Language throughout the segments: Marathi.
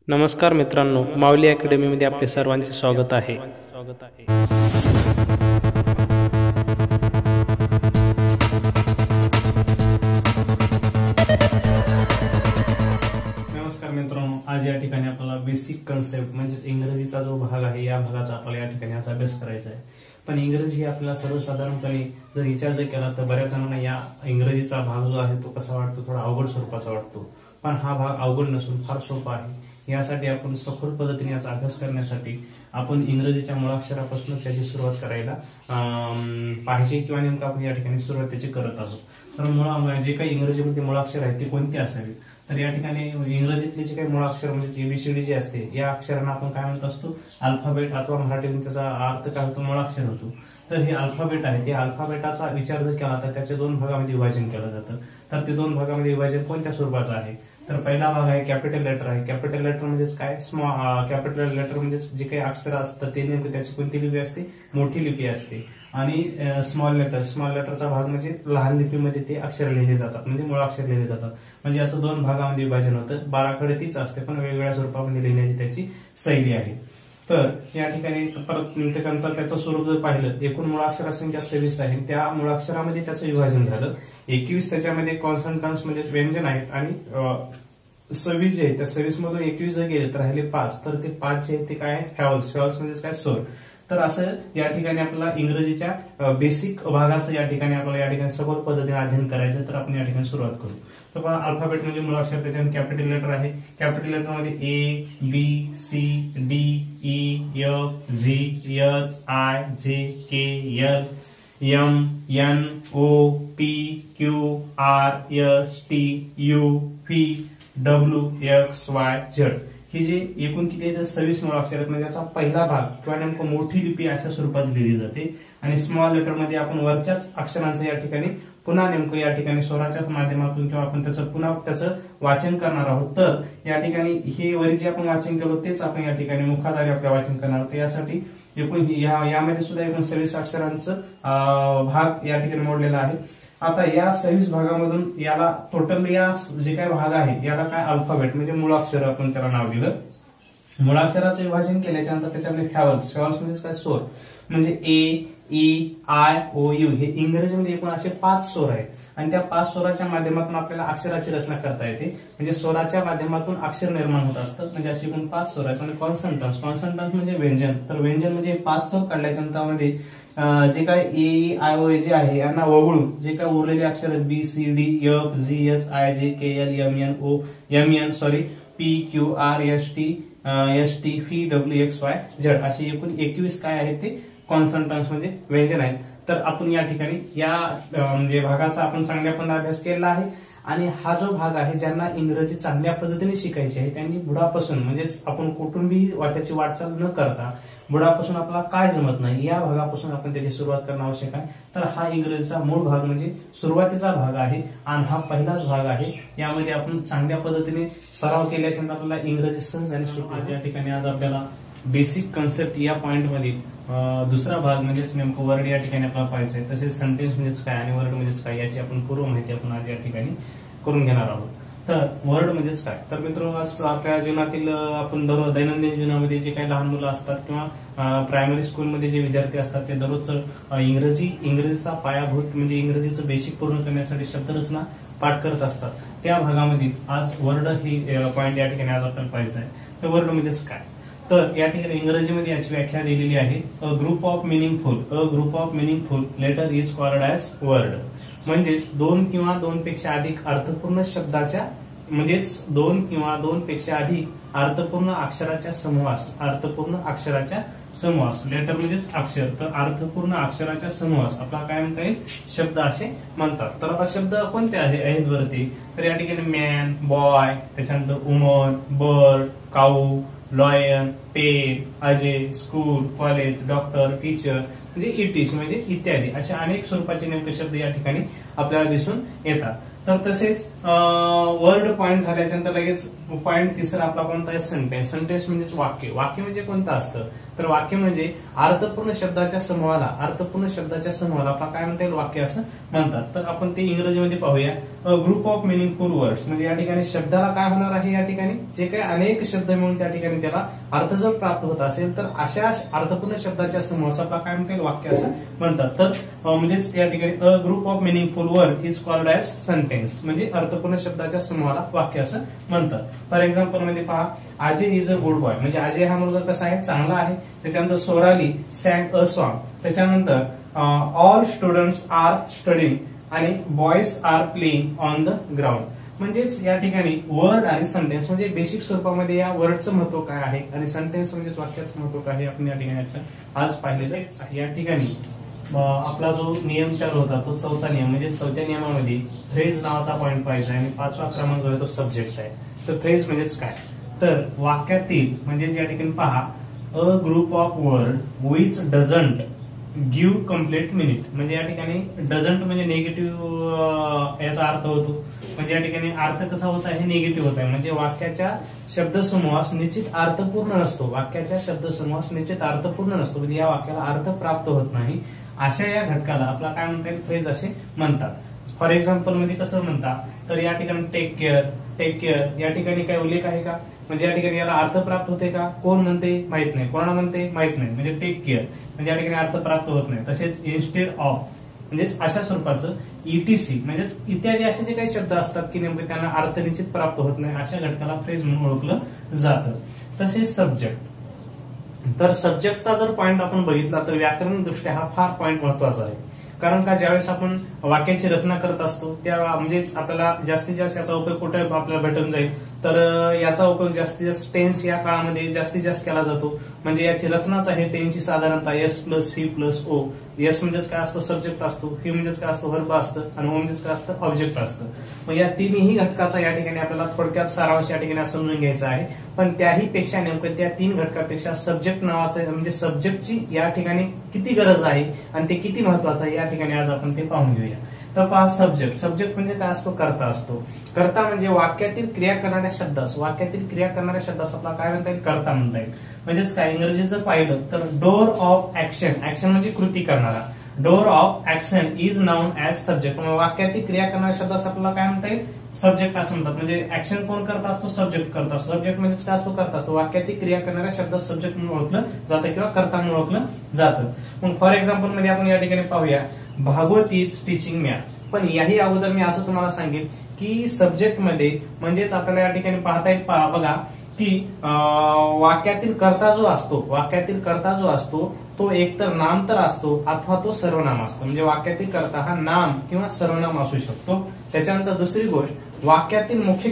नमस्कार मित्रांनो, माऊली अकॅडमीमध्ये आपले सर्वांचे स्वागत आहे. नमस्कार मित्रांनो, आज या ठिकाणी आपल्याला बेसिक कन्सेप्ट म्हणजे इंग्रजीचा जो भाग आहे या भागाचा आपल्याला या ठिकाणी आज अभ्यास करायचा आहे. पण इंग्रजी आपल्याला सर्वसाधारणपणे जर विचार केला तर बऱ्याच जणांना या इंग्रजीचा भाग जो आहे तो कसा वाटतो, थोडा अवघड स्वरूपाचा वाटतो. पण हा भाग अवघड नसून फार सोपा आहे. यासाठी आपण सखोल पद्धतीने याचा अभ्यास करण्यासाठी आपण इंग्रजीच्या मुळाक्षरापासून त्याची सुरुवात करायला पाहिजे किंवा नेमकं आपण या ठिकाणी सुरुवात त्याची करत आहोत. तर जे काही इंग्रजीमध्ये मुळाक्षर आहेत ते कोणते असावे, तर या ठिकाणी इंग्रजीतले जे काही मुळाक्षर म्हणजे एबीसीडी जे असते या अक्षरांना आपण काय म्हणत असतो, अल्फाबेट, अथवा मराठीमध्ये त्याचा अर्थ काय होतो, मुळाक्षर होतो. तर हे अल्फाबेट आहे, त्या अल्फाबेटाचा विचार जर केला तर त्याचे दोन भागामध्ये विभाजन केलं जातं. तर ते दोन भागामध्ये विभाजन कोणत्या स्वरूपाचं आहे, तर पहिला भाग आहे कॅपिटल लेटर आहे. कॅपिटल लेटर म्हणजेच काय, कॅपिटल लेटर म्हणजे जे काही अक्षर असतात ते नेमकं त्याची कोणती लिपी असते, मोठी लिपी असते. आणि स्मॉल लेटरचा भाग म्हणजे लहान लिपीमध्ये ते अक्षर लिहिले जातात, म्हणजे मुळाक्षर लिहिले जातात. म्हणजे याचं दोन भागामध्ये विभाजन होतं. 12 तीच असते पण वेगवेगळ्या स्वरूपामध्ये लिहिण्याची त्याची शैली आहे. तर या ठिकाणी परत त्याच्यानंतर त्याचं स्वरूप जर पाहिलं, एकूण मुळाक्षर संख्या 26 आहे. त्या मुळाक्षरामध्ये त्याचं विभाजन झालं. 21 त्याच्यामध्ये कॉन्सनटन्स म्हणजे व्यंजन आहेत आणि 26 जे आहे त्या 26 मधून 21 जर गेले तर राहिले 5. तर ते 5 जे आहेत ते काय आहेत, व्हॅवल्स म्हणजे काय, स्वर. तर असं या ठिकाणी आपल्याला इंग्रजीच्या बेसिक भागाचं या ठिकाणी आपल्याला या ठिकाणी सखोल पद्धतीने अध्ययन करायचं. तर आपण या ठिकाणी सुरुवात करू. तर पहा, अल्फाबेट म्हणजे मुळाक्षर, त्याच्यामध्ये कॅपिटल लेटर आहे. कॅपिटल लेटर मध्ये A, B, C, D, E, F, Z, H, I, J, K, L, M, N, O, P, Q, R, S, T, U, V, W, X, Y, Z. ही जे एकूण किती आहेत, 26 मुळाक्षर आहेत. म्हणजे याचा पहिला भाग किंवा नेमकं मोठी लिपी अशा स्वरूपात लिहिली जाते. आणि स्मॉल लेटर मध्ये आपण वरच्याच अक्षरांचं या ठिकाणी पुन्हा नेमकं या ठिकाणी स्वराच्याच माध्यमातून किंवा आपण त्याचं वाचन करणार आहोत. तर या ठिकाणी हे वरी जे आपण वाचन केलं तेच आपण या ठिकाणी मुखाद्वारे आपल्या वाचन करणार आहोत. यासाठी एकूण यामध्ये सुद्धा एकूण 26 अक्षरांचं भाग या ठिकाणी मोडलेला आहे. आता या 26 भागामधून याला टोटल या जे काही भाग आहे याला काय, अल्फाबेट म्हणजे मुळाक्षर आपण त्याला नाव दिलं. मुळाक्षराचं विभाजन केल्याच्या नंतर त्याच्यामध्ये व्हॅवल्स म्हणजे काय, स्वर. म्हणजे A, E, I, O, U हे इंग्रजीमध्ये एकूण असे 5 स्वर आहेत. आणि त्या 5 स्वराच्या माध्यमातून आपल्याला अक्षराची रचना करता येते. म्हणजे स्वराच्या माध्यमातून अक्षर निर्माण होत असतं. म्हणजे असे एकूण 5 स्वर आहेत. आणि कॉन्सनटन्स म्हणजे व्यंजन. तर व्यंजन म्हणजे 5 स्वर काढल्याच्या नंतर जे काय ए, आय, ओ जे आहे यांना वगळून जे काय उरलेले अक्षर आहेत B, C, D, F, Z, H, I, J, K, L, P, Q, R, S, T, V, W, X, Y, Z असे एकूण 21 काय आहेत ते कॉन्सनटन्स म्हणजे व्यंजन आहेत. तर आपण या ठिकाणी या म्हणजे भागाचा आपण चांगल्या पद्धतीने अभ्यास केला आहे. आणि हा जो भाग आहे, ज्यांना इंग्रजी चांगल्या पद्धतीने शिकायची आहे त्यांनी बुडापासून म्हणजेच आपण कुठूनही त्याची वाटचाल न करता बुडापासून आपल्याला काय जमत नाही या भागापासून आपण त्याची सुरुवात करणं आवश्यक आहे. तर हा इंग्रजीचा मूळ भाग म्हणजे सुरुवातीचा भाग आहे आणि हा पहिलाच भाग आहे. यामध्ये आपण चांगल्या पद्धतीने सराव केल्याच्या आपल्याला इंग्रजी सहज आणि सोपी. या ठिकाणी आज आपल्याला बेसिक कन्सेप्ट या पॉइंट मध्ये दुसरा भाग म्हणजेच नेमकं वर्ड या ठिकाणी आपल्याला पाहायचं आहे. तसेच सेंटेन्स म्हणजेच काय आणि वर्ड म्हणजेच काय याची आपण पूर्व माहिती आपण आज या ठिकाणी करून घेणार आहोत. तर वर्ड म्हणजेच काय, तर मित्रांनो आपल्या जीवनातील आपण दररोज दैनंदिन जीवनामध्ये जे काही लहान मुलं असतात किंवा प्रायमरी स्कूलमध्ये जे विद्यार्थी असतात ते दररोज इंग्रजीचा पायाभूत म्हणजे इंग्रजीचं बेसिक पूर्ण करण्यासाठी शब्दरचना पाठ करत असतात. त्या भागामध्ये आज वर्ड ही पॉइंट या ठिकाणी आज आपल्याला पाहायचं आहे. तर वर्ड म्हणजेच काय, तर या ठिकाणी इंग्रजीमध्ये याची व्याख्या दिलेली आहे. A group of meaningful letter is called as word. म्हणजेच 2 किंवा 2 पेक्षा अधिक अर्थपूर्ण शब्दाच्या म्हणजेच 2 किंवा 2 पेक्षा अधिक अर्थपूर्ण अक्षराच्या समूहास लेटर म्हणजेच अक्षर, तर अर्थपूर्ण अक्षराच्या समूहास आपल्याला काय म्हणता येईल, शब्द असे म्हणतात. तर आता शब्द कोणते आहेत वरती, तर या ठिकाणी मॅन, बॉय, त्याच्यानंतर woman, bird, cow, lion, pen, Ajay, school, college, doctor, teacher म्हणजे इट म्हणजे इत्यादी अशा अनेक स्वरूपाचे नेमके शब्द या ठिकाणी आपल्याला दिसून येतात. तर तसेच वर्ड पॉइंट झाल्याच्या नंतर लगेच पॉईंट तिसरा आपला कोणता आहे? सेंटेन्स. सेंटेन्स म्हणजेच वाक्य. वाक्य म्हणजे कोणतं असतं? तर वाक्य म्हणजे अर्थपूर्ण शब्दाच्या समूहाला आपला काय म्हणता येईल? वाक्य असं म्हणतात. तर आपण ते इंग्रजीमध्ये पाहूया. ग्रुप ऑफ मिनिंगफुल वर्ड्स म्हणजे या ठिकाणी शब्दाला काय होणार आहे? या ठिकाणी जे काही अनेक शब्द मिळून त्या ठिकाणी त्याला अर्थ जर प्राप्त होत असेल तर अशा अर्थपूर्ण शब्दाच्या समूहाचा आपला काय म्हणता येईल? वाक्य असं म्हणतात. तर म्हणजेच या ठिकाणी a group of meaningful word is called as sentence म्हणजे अर्थपूर्ण शब्दाच्या समूहाला वाक्य असं म्हणतात. फॉर एक्झाम्पल मध्ये पहा, Ajay is a good boy म्हणजे अजय हा मुलगा कसा आहे? चांगला आहे. त्याच्यानंतर सोराली सॅंग अ सॉन्ग. त्याच्यानंतर ऑल स्टुडंट्स आर स्टडींग आणि boys are playing on the ground. म्हणजेच या ठिकाणी वर्ड आणि सेंटेन्स म्हणजे बेसिक स्वरूपामध्ये या वर्डचं महत्व काय आहे आणि सेंटेन्स म्हणजे वाक्याचं महत्व काय आहे आपण या ठिकाणी आज पाहिलेलं आहे. या ठिकाणी आपला जो नियम चालू होता तो चौथा नियम म्हणजे चौथ्या नियमामध्ये फ्रेज नावाचा पॉईंट पाहिजे आणि पाचवा क्रमांक जो आहे तो सब्जेक्ट आहे. तर फ्रेज म्हणजेच काय? तर वाक्यातील म्हणजे या ठिकाणी पहा, a group of word which doesn't give complete meaning म्हणजे या ठिकाणी डझंट म्हणजे निगेटिव्ह याचा अर्थ होतो. म्हणजे या ठिकाणी अर्थ कसा होत आहे? निगेटिव्ह होत आहे. म्हणजे वाक्याच्या शब्दसमूहास निश्चित अर्थपूर्ण नसतो. वाक्याच्या शब्दसमूहास निश्चित अर्थपूर्ण नसतो म्हणजे या वाक्याला अर्थ प्राप्त होत नाही. अशा या घटकाला आपला काय म्हणता येईल? फ्रेज असे म्हणतात. फॉर एक्झाम्पल मध्ये कसं म्हणतात? तर या ठिकाणी टेक केअर या ठिकाणी काय उल्लेख आहे का? म्हणजे या ठिकाणी याला अर्थ प्राप्त होते का? कोण म्हणते? माहित नाही. कोणाला म्हणते? माहित नाही. म्हणजे टेक केअर म्हणजे या ठिकाणी अर्थ प्राप्त होत नाही. तसेच इन्स्टेड ऑफ म्हणजेच अशा स्वरूपाचं ईटीसी म्हणजेच इत्यादी असे जे काही शब्द असतात की नेमके त्यांना अर्थ निश्चित प्राप्त होत नाही अशा घटकाला फ्रेज म्हणून ओळखलं जातं. तसेच सब्जेक्ट. तर सब्जेक्टचा जर पॉईंट आपण बघितला तर व्याकरण दृष्ट्या हा फार पॉईंट महत्वाचा आहे. कारण का ज्यावेळेस आपण वाक्याची रचना करत असतो त्या म्हणजेच आपल्याला जास्तीत जास्त याचा उपयोग कुठे आपल्याला भेटून जाईल? तर याचा उपयोग जास्तीत जास्त टेन्स या काळामध्ये जास्तीत जास्त केला जातो. म्हणजे याची रचनाच आहे टेन्सची साधारणतः S plus V plus O. S म्हणजेच काय असतो? सब्जेक्ट असतो. व्ही म्हणजेच काय असतो? वर्ब असतं. आणि ओ म्हणजेच काय असतं? ऑब्जेक्ट असतं. मग या तिन्ही घटकाचा या ठिकाणी आपल्याला थोडक्यात सारांश या ठिकाणी समजून घ्यायचा आहे. पण त्याही पेक्षा नेमकं त्या तीन घटकापेक्षा सब्जेक्ट नावाचं म्हणजे सब्जेक्टची या ठिकाणी किती गरज आहे आणि ते किती महत्वाचं आहे या ठिकाणी आज आपण ते पाहून घेऊया. तर पहा, सब्जेक्ट म्हणजे काय असतो? कर्ता असतो. कर्ता म्हणजे वाक्यातील क्रिया करणाऱ्या शब्दास आपला काय म्हणता येईल? कर्ता म्हणता येईल. म्हणजेच काय? इंग्रजीत जर पाहिलं तर डोअर ऑफ ऍक्शन म्हणजे कृती करणारा. Doer of action is noun as subject. वाक्यातील क्रिया करणाऱ्या शब्दास आपल्याला काय म्हणता येईल? सब्जेक्ट असं म्हणतात. म्हणजे ऍक्शन कोण करत असतो? सब्जेक्ट करत असतो. सब्जेक्ट म्हणजे काय असतो? करत असतो. वाक्यातील क्रिया करणाऱ्या शब्दास सब्जेक्ट म्हणून ओळखलं जातं किंवा कर्ता म्हणून ओळखलं जातं. मग फॉर एक्झाम्पल मध्ये आपण या ठिकाणी पाहूया, भागवत इज टीचिंग मॅथ. पण याही अगोदर मी असं तुम्हाला सांगेन की सब्जेक्ट मध्ये म्हणजेच आपल्याला या ठिकाणी पाहता येईल बघा की वाक्यातील कर्ता जो असतो तो एकतर नाम तर असतो अथवा तो सर्वनाम असतो. म्हणजे वाक्यातील कर्ता हा नाम किंवा सर्वनाम असू शकतो. त्याच्यानंतर दुसरी गोष्ट, वाक्यातील मुख्य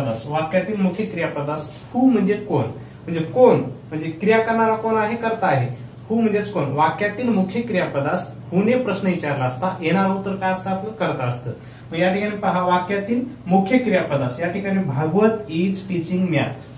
क्रियापदास हू म्हणजे कोण म्हणजे क्रिया करणारा कोण आहे? कर्ता आहे. हू म्हणजेच कोण? वाक्यातील मुख्य क्रियापदास हुने प्रश्न विचारला असता येणार उत्तर काय असतं? आपलं कर्ता असतं. मग या ठिकाणी पहा, वाक्यातील मुख्य क्रियापदास या ठिकाणी भागवत इज टीचिंग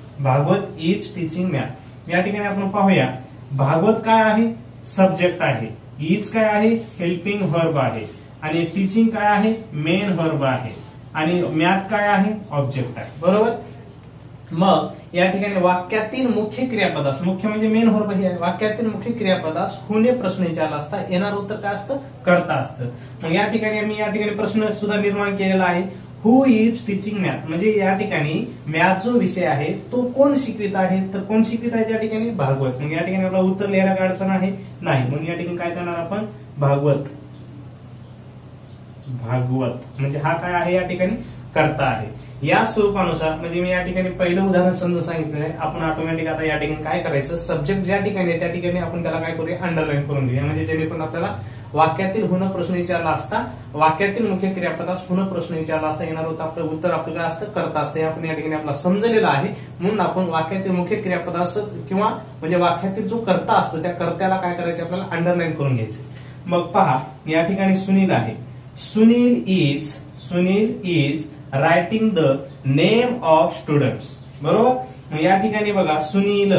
मॅथ. या ठिकाणी आपण पाहूया, भागवत काय आहे? सब्जेक्ट आहे. इज काय आहे? हेल्पिंग व्हर्ब आहे. आणि टीचिंग काय आहे? मेन व्हर्ब आहे. आणि मॅथ काय आहे? ऑब्जेक्ट आहे. बरोबर. मग या ठिकाणी वाक्यातील मुख्य क्रियापदास, मुख्य म्हणजे मेन व्हर्ब हे आहे. वाक्यातील मुख्य क्रियापदास हुने प्रश्न विचारला असता येणार उत्तर काय असतं? कर्ता असतं. मग या ठिकाणी मी प्रश्न सुद्धा निर्माण केलेला आहे, हु इज टीचिंग मॅथ. म्हणजे या ठिकाणी मॅथ जो विषय आहे तो कोण शिकवित आहे? तर कोण शिकवित आहे त्या ठिकाणी? भागवत. मग या ठिकाणी आपला उत्तर लिहायला काय अडचण आहे? नाही. मग या ठिकाणी काय करणार आपण? भागवत म्हणजे हा काय आहे? या ठिकाणी कर्ता आहे. या स्वरूपानुसार म्हणजे मी या ठिकाणी पहिलं उदाहरण समजून सांगितलं आहे. आपण ऑटोमॅटिक आता या ठिकाणी काय करायचं? सब्जेक्ट ज्या ठिकाणी आहे त्या ठिकाणी आपण त्याला काय करूया? अंडरलाईन करून घेऊया. म्हणजे जेणेकरून आपल्याला वाक्यातील हुन प्रश्न विचारला असता, वाक्यातील मुख्य क्रियापदास हुन प्रश्न विचारला असता येणार होता आपलं उत्तर आपलं काय असतं? कर्ता असतं. हे आपण या ठिकाणी आपला समजलेलं आहे. म्हणून आपण वाक्यातील मुख्य क्रियापदास किंवा म्हणजे वाक्यातील जो कर्ता असतो त्या कर्त्याला काय करायचे? आपल्याला अंडरलाईन करून घ्यायचे. मग पहा, या ठिकाणी सुनील आहे. Sunil is writing the name of students. बरोबर. मग या ठिकाणी बघा, Sunil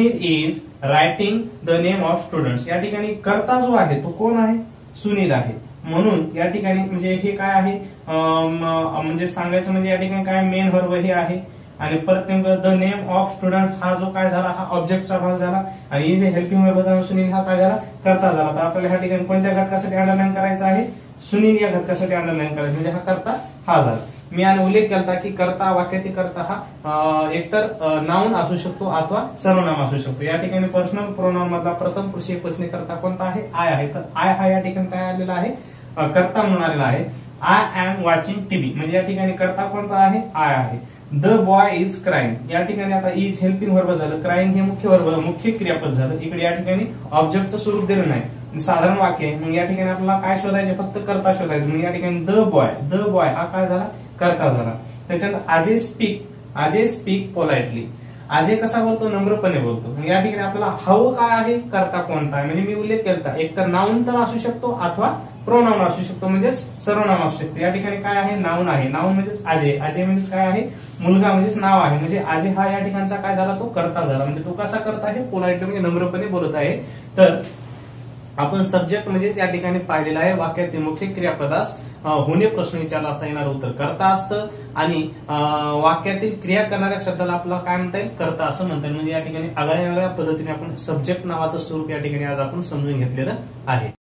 is writing the name of students. या ठिकाणी कर्ता जो आहे तो कोण आहे? सुनील आहे. म्हणून या ठिकाणी म्हणजे हे काय आहे म्हणजे सांगायचं म्हणजे या ठिकाणी काय मेन व्हर्ब हे आहे आणि परत नेमकं द नेम ऑफ स्टुडंट हा जो काय झाला हा ऑब्जेक्टचा भाग झाला आणि जे हेल्पिंग व्हर्ब सुनील हा काय झाला कर्ता झाला. तर आपल्याला ह्या ठिकाणी कोणत्या घटकासाठी अंडरलाईन करायचं आहे सुनील या घटकासाठी अंडरलाईन करायचं म्हणजे हा कर्ता हा झाला. मी याने उल्लेख केला की कर्ता वाक्यातील कर्ता हा एकतर नाउन असू शकतो अथवा सर्वनाम असू शकतो. या ठिकाणी पर्सनल प्रोनाउन मधला प्रथम पुरुष एकवचनी कर्ता कोणता आहे आय आहे. तर आय हा या ठिकाणी काय आलेला आहे कर्ता म्हणून आलेला आहे. आय एम वॉचिंग टीव्ही म्हणजे या ठिकाणी कर्ता कोणता आहे आय आहे. द बॉय इज क्राईंग या ठिकाणी आता इज हेल्पिंग वर्ब झालं क्राईंग हे मुख्य क्रियापद झालं. इकडे या ठिकाणी ऑब्जेक्टचं स्वरूप दिलं नाही साधारण वाक्य आहे. मग या ठिकाणी आपल्याला काय शोधायचे फक्त कर्ता शोधायचं. मग या ठिकाणी द बॉय हा काय झाला कर्ता झाला. त्याच्यानंतर आजे स्पीक पोलाइटली आजे कसा बोलतो नम्रपणे बोलतो. मग या ठिकाणी आपल्याला हवं काय आहे कर्ता कोणता आहे म्हणजे मी उल्लेख केला एक तर नाउन तर असू शकतो अथवा प्रोनाउन असू शकतो म्हणजेच सर्वनाम असू शकतो. या ठिकाणी काय आहे नाउन आहे. नाउन म्हणजेच आजे म्हणजेच काय आहे मुलगा म्हणजेच नाव आहे म्हणजे आजे हा या ठिकाणचा काय झाला तो कर्ता झाला. म्हणजे तो कसा करता आहे पोलाइटली म्हणजे नम्रपणे बोलत आहे. तर आपण सब्जेक्ट म्हणजे या ठिकाणी पाहिलेला आहे वाक्यातील मुख्य क्रियापदास होणे प्रश्न विचारला असता येणार उत्तर कर्ता असतं आणि वाक्यातील क्रिया करणाऱ्या शब्दाला आपल्याला काय म्हणता येईल कर्ता असं म्हणता येईल. म्हणजे या ठिकाणी आगळ्या वेगळ्या पद्धतीने आपण सब्जेक्ट नावाचं स्वरूप या ठिकाणी आज आपण समजून घेतलेलं आहे.